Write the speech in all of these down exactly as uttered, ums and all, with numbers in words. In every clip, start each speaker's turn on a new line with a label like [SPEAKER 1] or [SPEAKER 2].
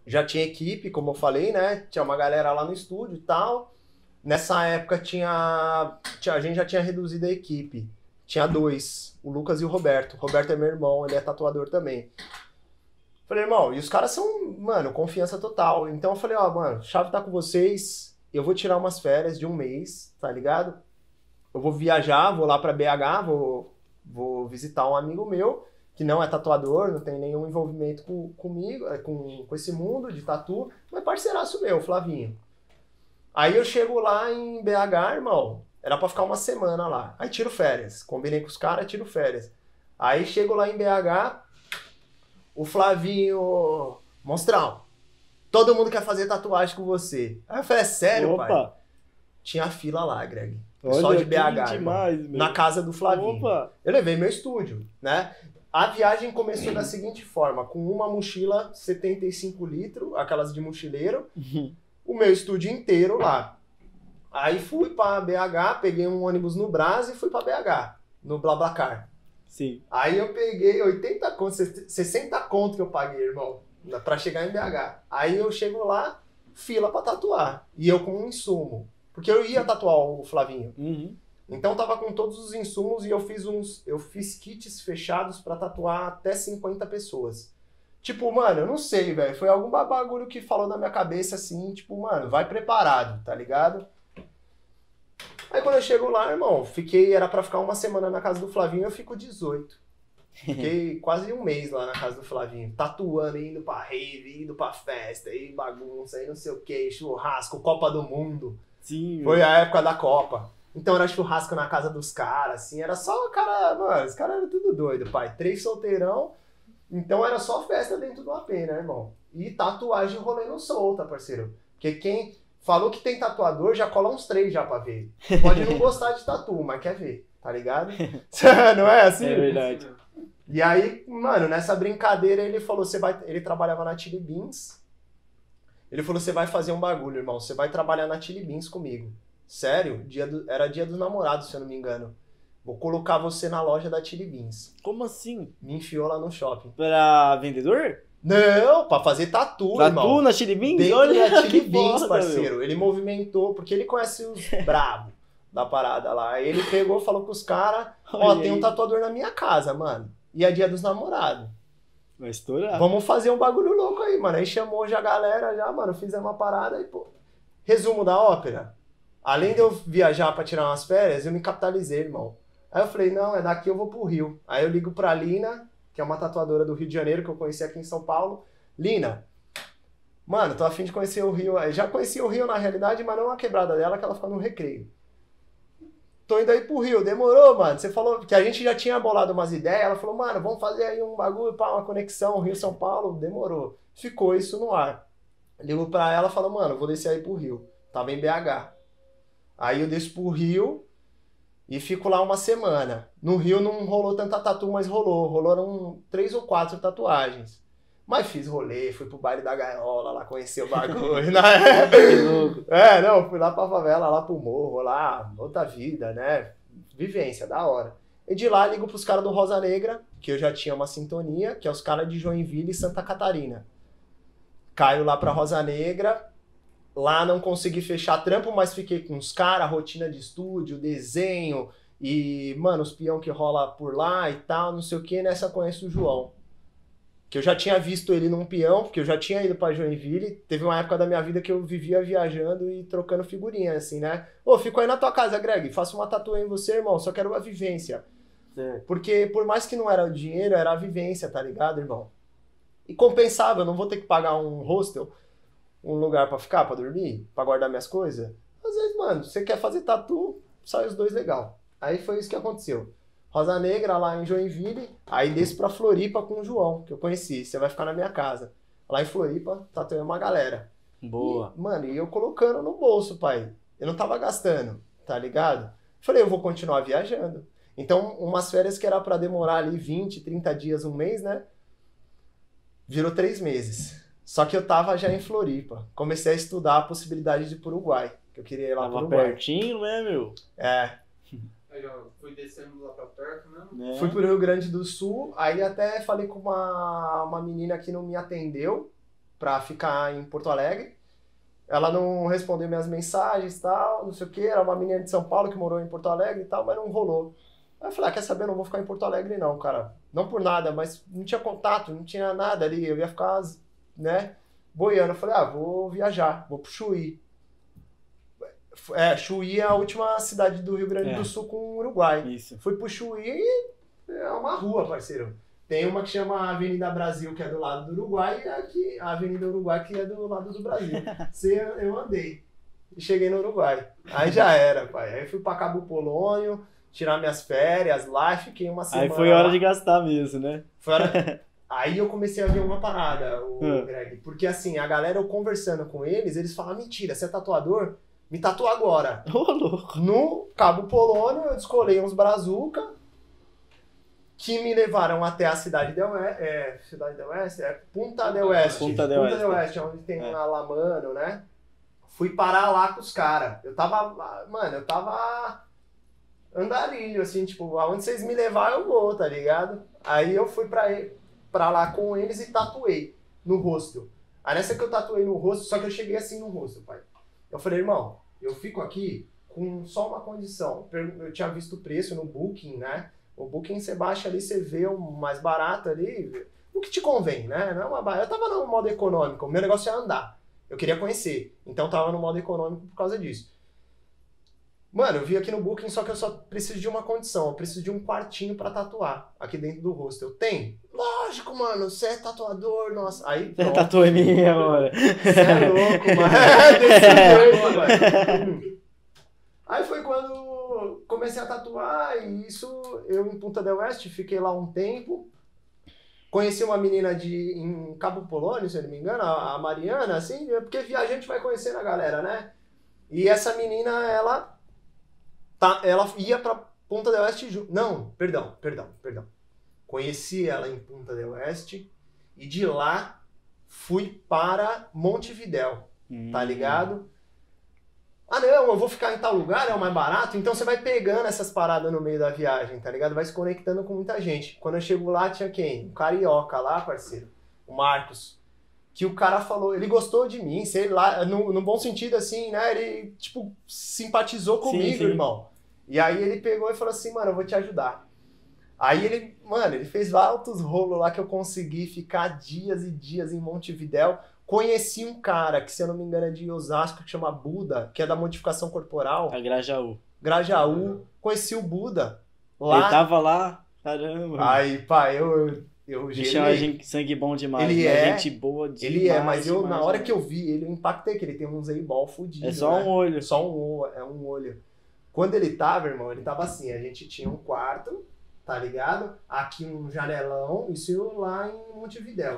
[SPEAKER 1] já tinha equipe, como eu falei, né? Tinha uma galera lá no estúdio e tal. Nessa época tinha, tinha, a gente já tinha reduzido a equipe. Tinha dois, o Lucas e o Roberto. O Roberto é meu irmão, ele é tatuador também. Falei, irmão, e os caras são, mano, confiança total. Então eu falei, ó, mano, chave tá com vocês, eu vou tirar umas férias de um mês, tá ligado? Eu vou viajar, vou lá pra B H, vou, vou visitar um amigo meu, que não é tatuador, não tem nenhum envolvimento com, comigo, com, com esse mundo de tatu, mas parceiraço meu, Flavinho. Aí eu chego lá em B H, irmão, era pra ficar uma semana lá. Aí tiro férias, combinei com os caras, tiro férias. Aí chego lá em B H, o Flavinho, monstrão, todo mundo quer fazer tatuagem com você. Aí eu falei, é sério,
[SPEAKER 2] Opa.
[SPEAKER 1] pai? Tinha fila lá, Greg. Pessoal
[SPEAKER 2] Olha,
[SPEAKER 1] de B H,
[SPEAKER 2] que demais, meu.
[SPEAKER 1] na casa do Flavinho.
[SPEAKER 2] Opa.
[SPEAKER 1] Eu levei meu estúdio, né? A viagem começou da seguinte forma, com uma mochila setenta e cinco litros, aquelas de mochileiro, o meu estúdio inteiro lá. Aí fui pra B H, peguei um ônibus no Brás e fui pra B H, no BlaBlaCar.
[SPEAKER 2] Sim.
[SPEAKER 1] Aí eu peguei oitenta conto, sessenta conto que eu paguei, irmão, pra chegar em B H. Aí eu chego lá, fila pra tatuar. E eu com um insumo. Porque eu ia tatuar o Flavinho.
[SPEAKER 2] Uhum.
[SPEAKER 1] Então tava com todos os insumos e eu fiz uns. Eu fiz kits fechados pra tatuar até cinquenta pessoas. Tipo, mano, eu não sei, velho. Foi algum bagulho que falou na minha cabeça assim, tipo, mano, vai preparado, tá ligado? Aí quando eu chego lá, irmão, fiquei, era pra ficar uma semana na casa do Flavinho, eu fico dezoito. Fiquei quase um mês lá na casa do Flavinho, tatuando, indo pra rave, indo pra festa, aí bagunça, aí não sei o que, churrasco, Copa do Mundo.
[SPEAKER 2] Sim,
[SPEAKER 1] Foi a época da Copa. Então era churrasco na casa dos caras, assim, era só o cara, mano, os caras eram tudo doido, pai. Três solteirão, então era só festa dentro do A P, né, irmão? E tatuagem rolando solta, parceiro. Porque quem falou que tem tatuador, já cola uns três já pra ver. Pode não gostar de tatu, mas quer ver, tá ligado? Não é assim?
[SPEAKER 2] É verdade.
[SPEAKER 1] E aí, mano, nessa brincadeira ele falou, você vai... Ele trabalhava na Chili Beans. Ele falou, você vai fazer um bagulho, irmão. Você vai trabalhar na Chili Beans comigo. Sério? Dia do... Era dia dos namorados, se eu não me engano. Vou colocar você na loja da Chili Beans.
[SPEAKER 2] Como assim?
[SPEAKER 1] Me enfiou lá no shopping.
[SPEAKER 2] Pra vendedor?
[SPEAKER 1] Não, pra fazer tatu,
[SPEAKER 2] Tatu
[SPEAKER 1] irmão.
[SPEAKER 2] na Chili Beans?
[SPEAKER 1] Dentro
[SPEAKER 2] Olha
[SPEAKER 1] da Chili
[SPEAKER 2] que
[SPEAKER 1] Beans,
[SPEAKER 2] foda,
[SPEAKER 1] parceiro.
[SPEAKER 2] meu.
[SPEAKER 1] Ele movimentou, porque ele conhece os brabos da parada lá. Aí ele pegou e falou pros caras, ó,
[SPEAKER 2] Olha
[SPEAKER 1] tem um
[SPEAKER 2] aí.
[SPEAKER 1] tatuador na minha casa, mano. E é dia dos namorados.
[SPEAKER 2] Vai estourar.
[SPEAKER 1] Vamos fazer um bagulho louco aí, mano. Aí chamou já a galera, já, mano, fizemos uma parada e, pô. Resumo da ópera. Além de eu viajar pra tirar umas férias, eu me capitalizei, irmão. Aí eu falei, não, é daqui eu vou pro Rio. Aí eu ligo pra Lina, que é uma tatuadora do Rio de Janeiro, que eu conheci aqui em São Paulo. Lina, mano, tô a fim de conhecer o Rio. Eu já conheci o Rio na realidade, mas não a quebrada dela, que ela fica no Recreio. Tô indo aí pro Rio, demorou, mano. Você falou que a gente já tinha bolado umas ideias. Ela falou, mano, vamos fazer aí um bagulho, pá, uma conexão Rio-São Paulo. Demorou. Ficou isso no ar. Ligo pra ela e falo, mano, vou descer aí pro Rio. Tava em B H. Aí eu desço pro Rio e fico lá uma semana. No Rio não rolou tanta tatu, mas rolou. Rolaram três ou quatro tatuagens. Mas fiz rolê, fui pro baile da gaiola lá, conheci o bagulho. Né?
[SPEAKER 2] Que louco.
[SPEAKER 1] É, não, fui lá pra favela, lá pro morro, lá, outra vida, né? Vivência, da hora. E de lá ligo pros caras do Rosa Negra, que eu já tinha uma sintonia, que é os caras de Joinville e Santa Catarina. Caio lá pra Rosa Negra, lá não consegui fechar trampo, mas fiquei com os caras, rotina de estúdio, desenho, e, mano, os peão que rola por lá e tal, não sei o que, nessa eu conheço o João. Que eu já tinha visto ele num peão, porque eu já tinha ido pra Joinville. Teve uma época da minha vida que eu vivia viajando e trocando figurinha, assim, né? Ô, fico aí na tua casa, Greg, faço uma tatuagem em você, irmão, só quero uma vivência.
[SPEAKER 2] É.
[SPEAKER 1] Porque por mais que não era o dinheiro, era a vivência, tá ligado, irmão? E compensava, eu não vou ter que pagar um hostel, um lugar pra ficar, pra dormir, pra guardar minhas coisas. Às vezes, mano, você quer fazer tatu, sai os dois legal. Aí foi isso que aconteceu. Rosa Negra lá em Joinville, aí desço pra Floripa com o João, que eu conheci. Você vai ficar na minha casa. Lá em Floripa, tatuei uma galera.
[SPEAKER 2] Boa.
[SPEAKER 1] E, mano, e eu colocando no bolso, pai. Eu não tava gastando, tá ligado? Falei, eu vou continuar viajando. Então, umas férias que era pra demorar ali vinte, trinta dias, um mês, né? Virou três meses. Só que eu tava já em Floripa. Comecei a estudar a possibilidade de ir pro Uruguai. Que eu queria ir lá pro
[SPEAKER 2] Tava
[SPEAKER 1] Uruguai.
[SPEAKER 2] pertinho, né, meu?
[SPEAKER 1] É.
[SPEAKER 3] Aí já fui descendo lá pra perto mesmo.
[SPEAKER 2] Né?
[SPEAKER 1] Fui pro Rio Grande do Sul, aí até falei com uma, uma menina que não me atendeu, pra ficar em Porto Alegre. Ela não respondeu minhas mensagens e tal, não sei o que. Era uma menina de São Paulo que morou em Porto Alegre e tal, mas não rolou. Aí eu falei, ah, quer saber, eu não vou ficar em Porto Alegre não, cara. Não por nada, mas não tinha contato, não tinha nada ali. Eu ia ficar, né, boiando. Eu falei, ah, vou viajar, vou pro Chuí. É, Chuí é a última cidade do Rio Grande
[SPEAKER 2] É.
[SPEAKER 1] do Sul com o Uruguai.
[SPEAKER 2] Isso.
[SPEAKER 1] Fui pro Chuí e é uma rua, parceiro. Tem uma que chama Avenida Brasil, que é do lado do Uruguai, e aqui, a Avenida Uruguai, que é do lado do Brasil. Você, eu andei e cheguei no Uruguai. Aí já era, pai. Aí fui pra Cabo Polônio, tirar minhas férias lá, fiquei uma semana.
[SPEAKER 2] Aí foi hora
[SPEAKER 1] lá.
[SPEAKER 2] de gastar mesmo, né?
[SPEAKER 1] Foi hora... Aí eu comecei a ver uma parada, o
[SPEAKER 2] Hum.
[SPEAKER 1] Greg. Porque assim, a galera, eu conversando com eles, eles falam, mentira, você é tatuador? Me tatua agora.
[SPEAKER 2] Ô, louco.
[SPEAKER 1] No Cabo Polônio, eu descolei uns brazuca que me levaram até a Cidade del Oeste, é, Cidade del Oeste? É Punta del Oeste.
[SPEAKER 2] Punta del Oeste.
[SPEAKER 1] Oeste, onde tem
[SPEAKER 2] É.
[SPEAKER 1] um Alamano, né? Fui parar lá com os caras. Eu tava, mano, eu tava andarilho, assim, tipo, aonde vocês me levarem eu vou, tá ligado? Aí eu fui pra, pra lá com eles e tatuei no rosto. Aí nessa que eu tatuei no rosto, só que eu cheguei assim no rosto, pai. Eu falei, irmão, eu fico aqui com só uma condição. Eu tinha visto o preço no Booking, né? O Booking você baixa ali, você vê o mais barato ali, o que te convém, né? Não é uma ba- eu tava no modo econômico, o meu negócio é andar. Eu queria conhecer, então tava no modo econômico por causa disso. Mano, eu vi aqui no Booking, só que eu só preciso de uma condição. Eu preciso de um quartinho pra tatuar aqui dentro do hostel. Tem? Lógico, mano. Você é tatuador, nossa. Aí,
[SPEAKER 2] Você
[SPEAKER 1] pronto.
[SPEAKER 2] tatuou em mim agora.
[SPEAKER 1] Você é louco, mano. É desse jeito, mano. Aí foi quando comecei a tatuar e isso, eu em Punta del Oeste, fiquei lá um tempo. Conheci uma menina de, em Cabo Polônio, se eu não me engano, a a Mariana, assim, porque viajante vai conhecendo a galera, né? E essa menina, ela... Tá, ela ia pra Punta del Oeste junto. Não, perdão, perdão, perdão. Conheci ela em Punta del Oeste e de lá fui para Montevidéu, tá
[SPEAKER 2] Hum.
[SPEAKER 1] ligado? Ah não, eu vou ficar em tal lugar, é o mais barato, então você vai pegando essas paradas no meio da viagem, tá ligado? Vai se conectando com muita gente. Quando eu chego lá, tinha quem? Um carioca lá, parceiro, o Marcos. Que o cara falou, ele gostou de mim, sei lá, no, no bom sentido assim, né? Ele, tipo, simpatizou comigo,
[SPEAKER 2] Sim, sim.
[SPEAKER 1] irmão. E aí ele pegou e falou assim, mano, eu vou te ajudar. Aí ele, mano, ele fez altos rolos lá que eu consegui ficar dias e dias em Montevidéu. Conheci um cara, que se eu não me engano é de Osasco, que chama Buda, que é da modificação corporal,
[SPEAKER 2] A Grajaú.
[SPEAKER 1] Grajaú. Conheci o Buda lá.
[SPEAKER 2] Ele tava lá, caramba.
[SPEAKER 1] Aí, pai, eu, eu
[SPEAKER 2] Bicho é uma
[SPEAKER 1] gelei.
[SPEAKER 2] gente- sangue bom demais.
[SPEAKER 1] Ele
[SPEAKER 2] né?
[SPEAKER 1] é-
[SPEAKER 2] Gente boa demais.
[SPEAKER 1] Ele é, mas eu,
[SPEAKER 2] demais,
[SPEAKER 1] na hora
[SPEAKER 2] né?
[SPEAKER 1] que eu vi ele, eu impactei, que ele tem um zeibol fudido.
[SPEAKER 2] É só
[SPEAKER 1] né?
[SPEAKER 2] um olho.
[SPEAKER 1] Só um olho, é um olho. Quando ele tava, irmão, ele tava assim, a gente tinha um quarto, tá ligado? Aqui um janelão, isso lá em Montevidéu.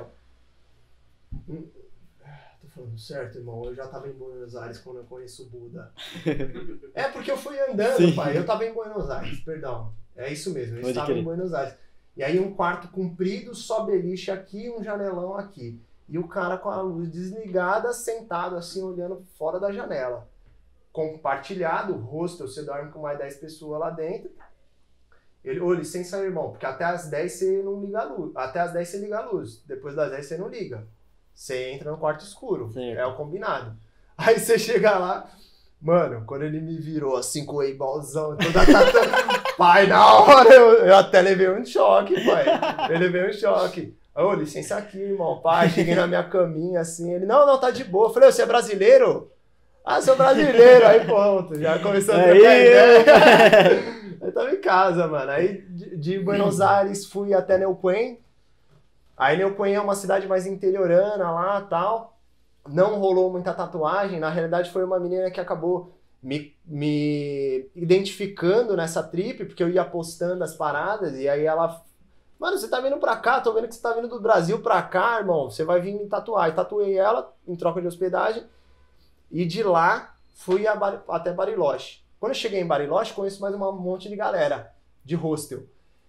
[SPEAKER 1] Hum, Tô falando certo, irmão? Eu já tava em Buenos Aires quando eu conheço o Buda. É porque eu fui andando,
[SPEAKER 2] Sim.
[SPEAKER 1] pai. Eu tava em Buenos Aires, perdão. É isso mesmo, eu
[SPEAKER 2] Pode
[SPEAKER 1] estava
[SPEAKER 2] crer.
[SPEAKER 1] em Buenos Aires. E aí um quarto comprido, só beliche aqui, um janelão aqui. E o cara com a luz desligada, sentado assim, olhando fora da janela. Compartilhado, o hostel, você dorme com mais dez pessoas lá dentro. Ele, ô, licença, irmão, porque até as dez você não liga a luz. Até as dez você liga a luz. Depois das dez você não liga. Você entra no quarto escuro.
[SPEAKER 2] Certo.
[SPEAKER 1] É o combinado. Aí você chega lá, mano, quando ele me virou assim com o eibolzão, toda tatu... Pai, na hora eu, eu até levei um choque, pai. Eu levei um choque. Ô, licença aqui, irmão. Pai, cheguei na minha caminha assim. Ele, não, não, tá de boa. Eu falei, você é brasileiro? Ah, sou brasileiro. Aí pronto, já começou a trocar
[SPEAKER 2] Aí,
[SPEAKER 1] ideia. Eu tava em casa, mano. Aí de, de Buenos Aires fui até Neuquén. Aí Neuquén é uma cidade mais interiorana lá e tal. Não rolou muita tatuagem. Na realidade foi uma menina que acabou me, me identificando nessa trip, porque eu ia postando as paradas. E aí ela... Mano, você tá vindo pra cá, tô vendo que você tá vindo do Brasil pra cá, irmão. Você vai vir me tatuar. E tatuei ela em troca de hospedagem. E de lá fui a Bar- até Bariloche. Quando eu cheguei em Bariloche, conheço mais um monte de galera de hostel.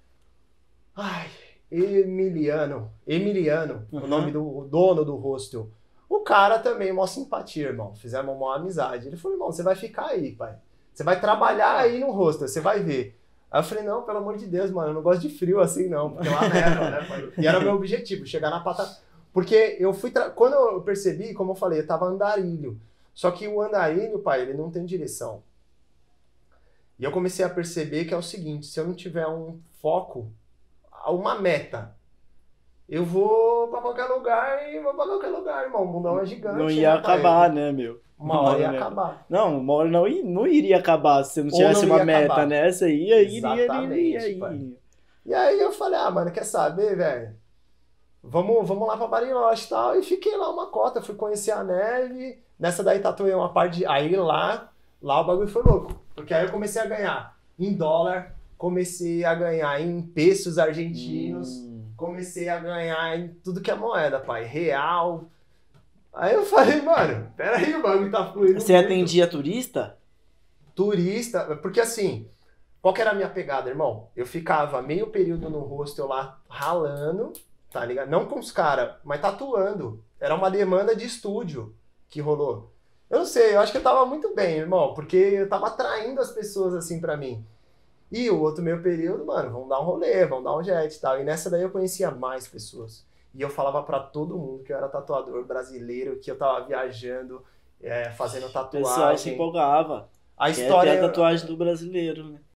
[SPEAKER 1] Ai, Emiliano. Emiliano,
[SPEAKER 2] Uhum.
[SPEAKER 1] o nome do dono do hostel. O cara também, mó simpatia, irmão. Fizemos uma amizade. Ele falou, irmão, você vai ficar aí, pai. Você vai trabalhar aí no hostel, você vai ver. Aí eu falei, não, pelo amor de Deus, mano, eu não gosto de frio assim, não. Porque lá neva, né, pai? E era o meu objetivo, chegar na Patagônia. Porque eu fui. Tra... Quando eu percebi, como eu falei, eu tava andarilho. Só que o andarilho, pai, ele não tem direção. E eu comecei a perceber que é o seguinte: se eu não tiver um foco, uma meta, eu vou pra qualquer lugar e vou pra qualquer lugar, irmão. O mundão é gigante.
[SPEAKER 2] Não ia
[SPEAKER 1] né, pai?
[SPEAKER 2] acabar, né, meu?
[SPEAKER 1] Uma hora ia
[SPEAKER 2] né?
[SPEAKER 1] acabar.
[SPEAKER 2] Não, uma hora não, i- não iria acabar se não
[SPEAKER 1] Ou
[SPEAKER 2] tivesse
[SPEAKER 1] não
[SPEAKER 2] uma
[SPEAKER 1] ia
[SPEAKER 2] meta,
[SPEAKER 1] acabar.
[SPEAKER 2] né? Essa ia, iria, iria,
[SPEAKER 1] Exatamente,
[SPEAKER 2] iria,
[SPEAKER 1] pai.
[SPEAKER 2] iria.
[SPEAKER 1] E aí eu falei, ah, mano, quer saber, velho? Vamos, vamos lá pra Bariloche e tal. E fiquei lá uma cota, fui conhecer a neve. Nessa daí tatuei uma parte de... Aí lá, lá o bagulho foi louco. Porque aí eu comecei a ganhar em dólar, comecei a ganhar em pesos argentinos,
[SPEAKER 2] Hum.
[SPEAKER 1] comecei a ganhar em tudo que é moeda, pai. Real. Aí eu falei, mano, peraí, o bagulho tá fluindo
[SPEAKER 2] Você
[SPEAKER 1] muito.
[SPEAKER 2] atendia turista?
[SPEAKER 1] Turista, porque assim, qual que era a minha pegada, irmão? Eu ficava meio período no hostel lá ralando, tá ligado? Não com os caras, mas tatuando. Era uma demanda de estúdio que rolou. Eu não sei, eu acho que eu tava muito bem, irmão, porque eu tava atraindo as pessoas assim pra mim. E o outro meio período, mano, vamos dar um rolê, vamos dar um jet e tal. E nessa daí eu conhecia mais pessoas. E eu falava pra todo mundo que eu era tatuador brasileiro, que eu tava viajando, é, fazendo
[SPEAKER 2] O pessoal se
[SPEAKER 1] tatuagem.
[SPEAKER 2] empolgava.
[SPEAKER 1] A
[SPEAKER 2] Quer ter
[SPEAKER 1] história
[SPEAKER 2] a tatuagem do brasileiro, né?